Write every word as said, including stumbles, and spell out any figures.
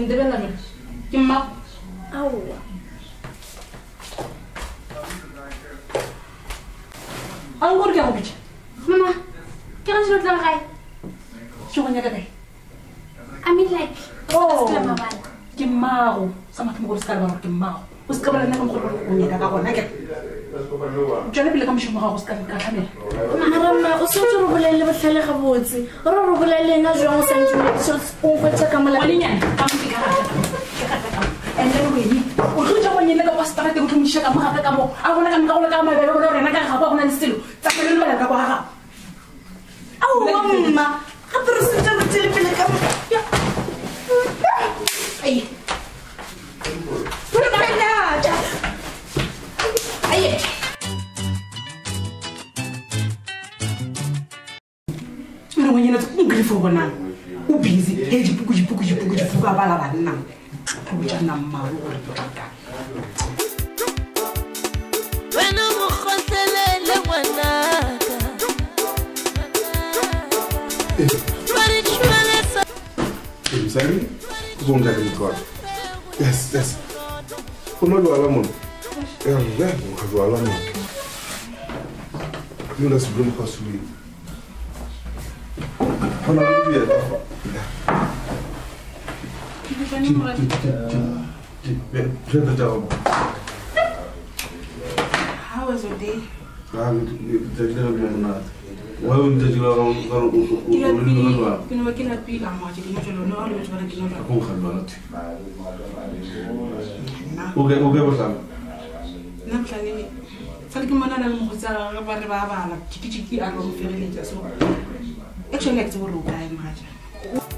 ndebe la me ke mma awa ang gor ke go bitsa mama ke ga jelo tla gae ke go nyaka kae I mean like oh ska mabala ke mmago sa matho mo go ska ba ke mmago o ska ba nna go go go nyaka ka gona ke jana pele ka moshomo ga go ska ka tlhamela Marama, o se o re bolele botlhale ga botse. O re re bolele na jwa go santse mo so o go tsa ka mola. Walinyana ka mo ka ga and then we ni o tlo tsa go nyela ka kwa strate go tlhomisha ka mo ga ka mo a bona ka mo ka ma bebe go rena ka ga ba bona le selo tsa pele le bala ka kwa ga Au mama, ga pero se tsa botsele pele ka mo. ai Pura pena. ai Pero when you're not hungry for one, who busy, hey, you put you put you put you put a bala now. Which are not my word. When I'm a hotel, I'm sorry? Who's going to God? Yes, yes. Who knows what I'm on? Yeah, yeah, I'm going to You know, that's really possible. I'm not going to be here. How was your day? Why would you go around? You know, I cannot be I'm watching you. You know, I'm going to get Okay, okay, what's up? I'm planning it. Falcon and Mozart, Chiki Chiki, and Actually, let's go look at him.